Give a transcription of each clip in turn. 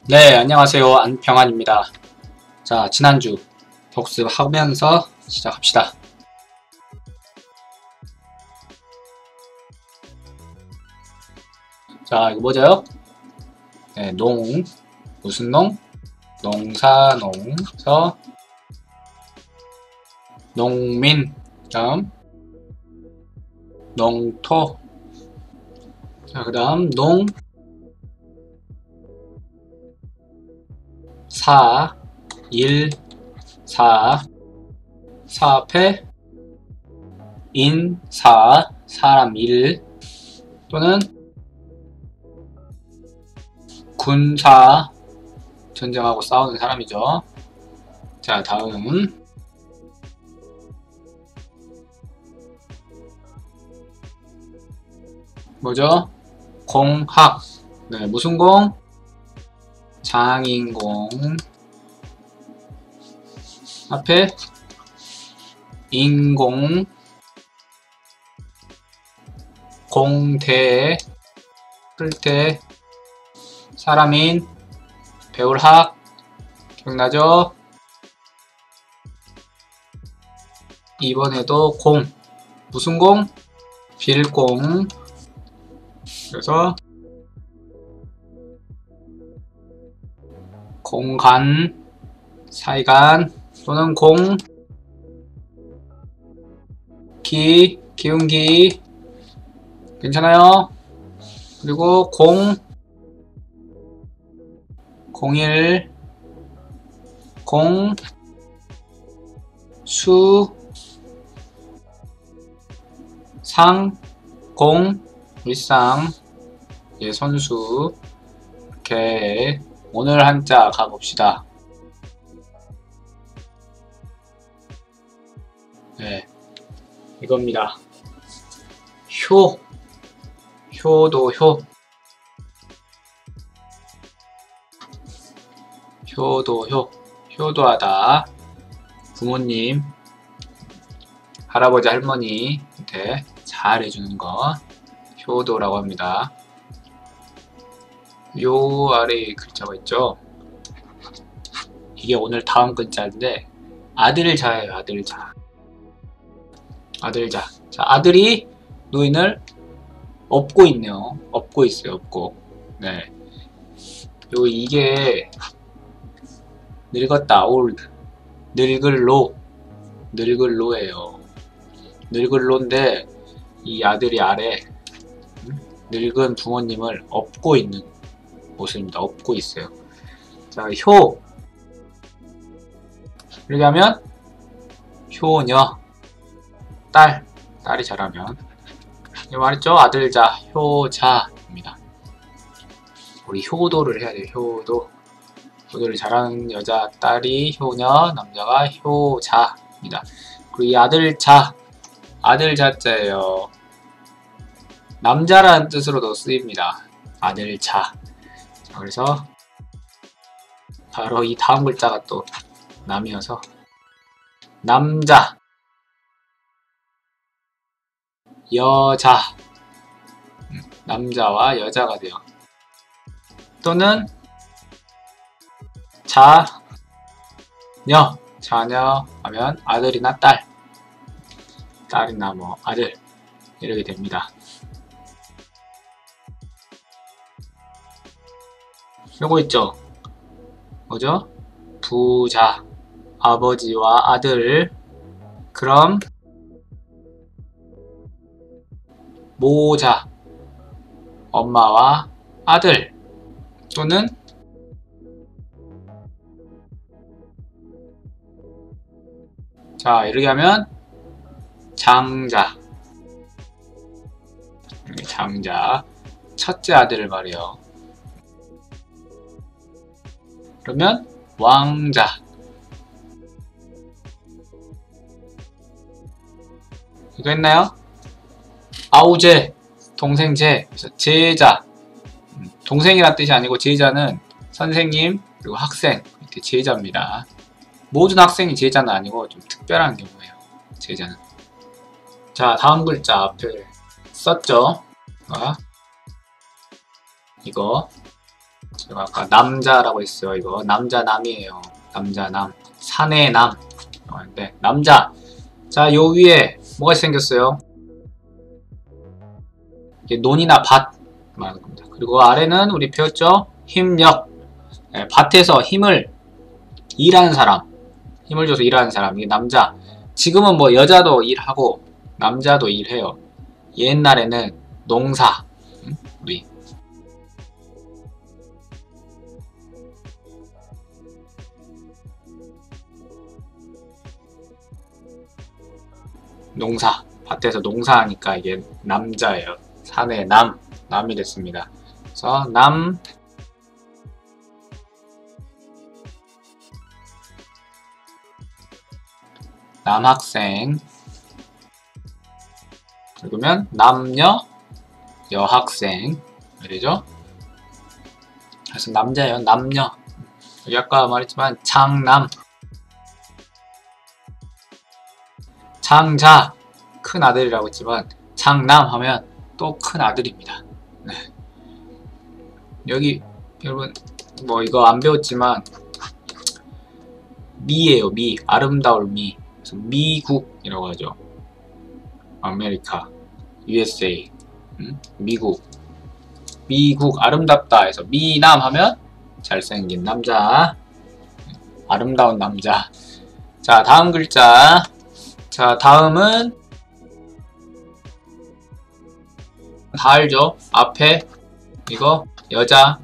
네, 안녕하세요. 안평환입니다. 자, 지난주 복습하면서 시작합시다. 자, 이거 뭐죠? 네, 무슨 농? 농사농서 농민 다음 농토. 자, 그 다음 사 앞에 사람 일 또는 군사, 전쟁하고 싸우는 사람이죠. 자, 다음 뭐죠? 공학. 네, 무슨 공? 장인공. 앞에 인공, 공대, 풀대, 사람인, 배울학. 기억나죠? 이번에도 공. 무슨 공? 빌공. 그래서 공간, 사이간 또는 기운기. 괜찮아요? 그리고 공일, 일상, 예, 선수. 이렇게 오늘 한자 가봅시다. 네, 이겁니다. 효도하다. 부모님, 할아버지, 할머니한테 잘해주는 거 효도라고 합니다. 요 아래 글자가 있죠. 이게 오늘 다음 글자인데 아들자예요. 아들자. 자, 아들이 노인을 업고 있네요. 업고 있어요. 네. 이게 늙었다. old. 늙을로예요. 늙을로인데 이 아들이 아래 늙은 부모님을 업고 있는 모습입니다. 업고 있어요. 자, 이렇게 하면 효녀, 딸이 잘하면. 이거 말했죠? 아들자, 효자입니다. 우리 효도를 해야 돼요. 효도를 잘하는 여자, 딸이 효녀, 남자가 효자입니다. 그리고 이 아들자자예요. 남자라는 뜻으로도 쓰입니다. 아들자. 자, 그래서 바로 이 다음 글자가 또 남이어서 남자, 여자. 남자와 여자가 돼요. 또는 자녀 하면 아들이나 딸이나 뭐 아들 이렇게 됩니다. 요거 있죠? 뭐죠? 부자, 아버지와 아들. 그럼 모자, 엄마와 아들. 또는 자, 이렇게 하면 장자, 첫째 아들을 말해요. 그러면 왕자. 이거 했나요? 아우제, 동생제. 그래서 제자. 동생이란 뜻이 아니고 제자는 선생님 그리고 학생, 이렇게 제자입니다. 모든 학생이 제자는 아니고 좀 특별한 경우예요. 제자는. 자, 다음 글자 앞에 썼죠. 이거 제가 아까 남자라고 했어요. 이거 남자 남이에요. 남자 남. 산의 남. 네, 남자. 자, 요 위에 뭐가 생겼어요? 이게 논이나 밭 말하는 겁니다. 그리고 아래는 우리 배웠죠? 힘력. 네, 밭에서 힘을 일하는 사람. 힘을 줘서 일하는 사람. 이게 남자. 지금은 뭐 여자도 일하고 남자도 일해요. 옛날에는 농사. 우리 농사. 밭에서 농사하니까 이게 남자예요. 산의 남. 남이 됐습니다. 그래서 남학생. 그러면 남녀 여학생. 그러죠? 그래서 남자예요. 남녀. 여기 아까 말했지만 장남. 장자. 큰 아들이라고 했지만 장남 하면 또 큰 아들입니다. 네. 여기 여러분 뭐 이거 안 배웠지만 미예요. 미. 아름다울 미. 그래서 미국이라고 하죠. 아메리카. USA. 미국. 미국 아름답다 해서 미남 하면 잘생긴 남자. 아름다운 남자. 자, 다음 글자. 자, 다음은 다 알죠? 앞에 이거 여자,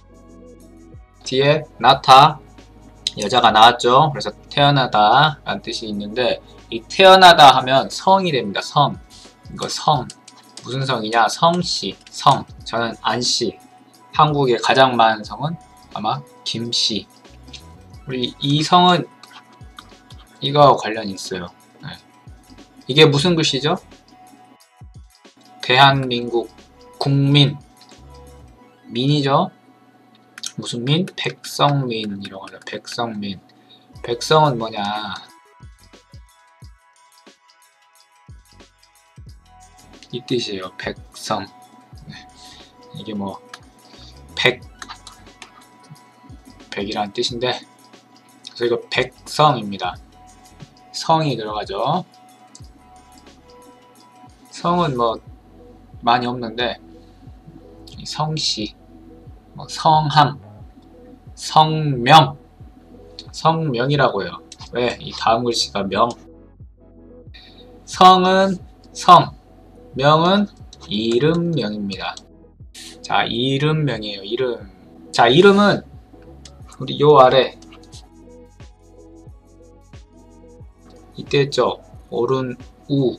뒤에 나타, 여자가 나왔죠? 그래서 태어나다 라는 뜻이 있는데 이 태어나다 하면 성이 됩니다. 성. 이거 성. 무슨 성이냐? 성씨. 성. 저는 안씨. 한국에 가장 많은 성은 아마 김씨. 우리 이 성은 이거와 관련이 있어요. 네. 이게 무슨 글씨죠? 대한민국 국민. 민이죠? 무슨 민? 백성민이라고 하죠. 백성민. 백성은 뭐냐? 이 뜻이에요. 백성. 네. 이게 뭐 백이라는 뜻인데 그래서 이거 백성입니다. 성이 들어가죠. 성은 뭐 많이 없는데 성씨, 뭐 성함, 성명, 성명이라고요. 왜? 이 다음 글씨가 명. 성은 성, 명은 이름명입니다. 자, 이름명이에요. 이름. 자, 이름은 우리 요 아래 이때 했죠. 오른 우.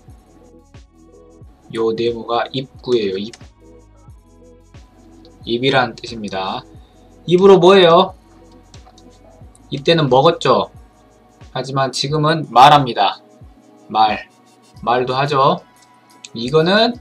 요 네모가 입구예요. 입. 입이라는 뜻입니다. 입으로 뭐예요? 이때는 먹었죠. 하지만 지금은 말합니다. 말도 하죠. 이거는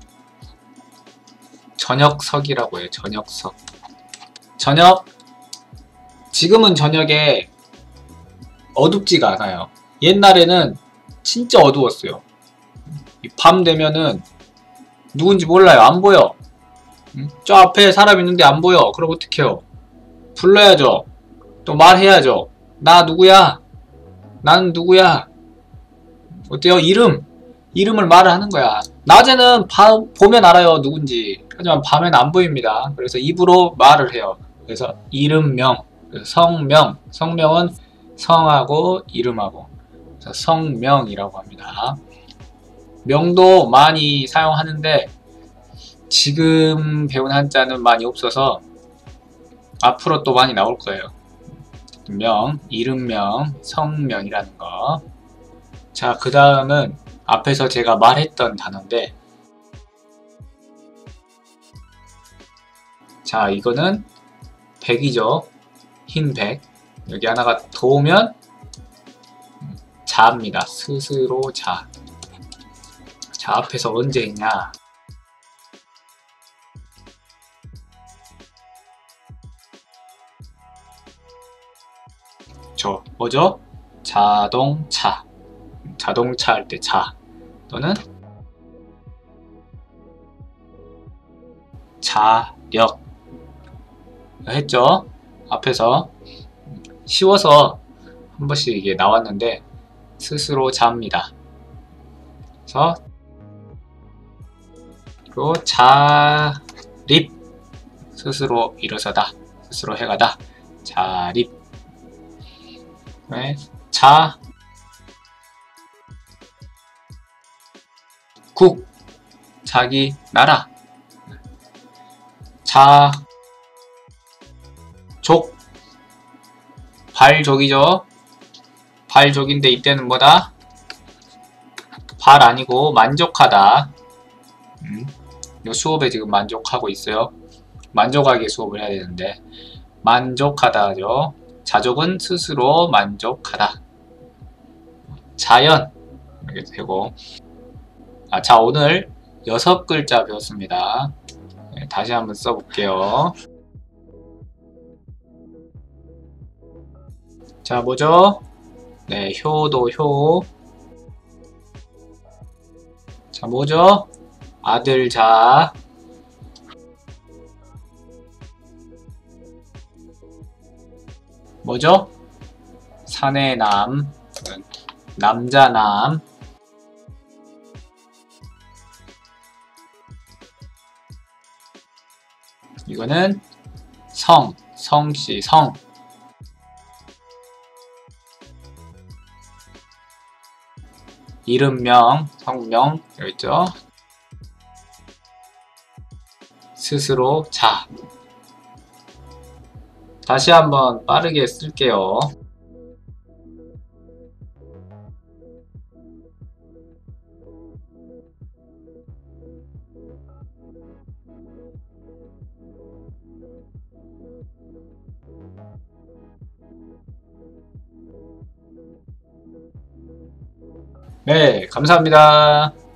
저녁석이라고 해요. 저녁석. 저녁. 지금은 저녁에 어둡지가 않아요. 옛날에는 진짜 어두웠어요. 밤 되면은 누군지 몰라요. 안 보여. 저 앞에 사람 있는데 안 보여. 그럼 어떡해요? 불러야죠. 또 말해야죠. 나 누구야? 난 누구야? 어때요? 이름을 말을 하는 거야. 낮에는 보면 알아요. 누군지. 하지만 밤에는 안 보입니다. 그래서 입으로 말을 해요. 그래서 이름명, 성명. 성명은 성하고 이름하고. 그래서 성명이라고 합니다. 명도 많이 사용하는데 지금 배운 한자는 많이 없어서 앞으로 또 많이 나올 거예요. 명, 이름명, 성명이라는 거. 자, 그 다음은 앞에서 제가 말했던 단어인데 자, 이거는 백이죠. 흰 백. 여기 하나가 도우면 자입니다. 스스로 자. 자, 앞에서 언제 있냐? 저 뭐죠? 자동차. 자동차 할 때 자. 또는 자력. 했죠. 앞에서 쉬워서 한 번씩 이게 나왔는데 스스로 잡니다. 그래서 그리고 자립 스스로 일어서다 스스로 해가다 자립. 네. 자국 자기 나라. 자족 발족이죠. 발족인데 이때는 뭐다? 발 아니고 만족하다. 이 수업에 지금 만족하고 있어요. 만족하게 수업을 해야 되는데 만족하다죠. 자족은 스스로 만족하다. 자연 이렇게 되고. 자, 오늘 6글자 배웠습니다. 네, 다시 한번 써볼게요. 자, 뭐죠? 네, 효도 효. 자, 뭐죠? 아들 자. 뭐죠? 사내 남. 남자 남. 이거는 성. 성씨 성. 이름명, 성명, 여기 있죠? 스스로, 자. 다시 한번 빠르게 쓸게요. 네, 감사합니다.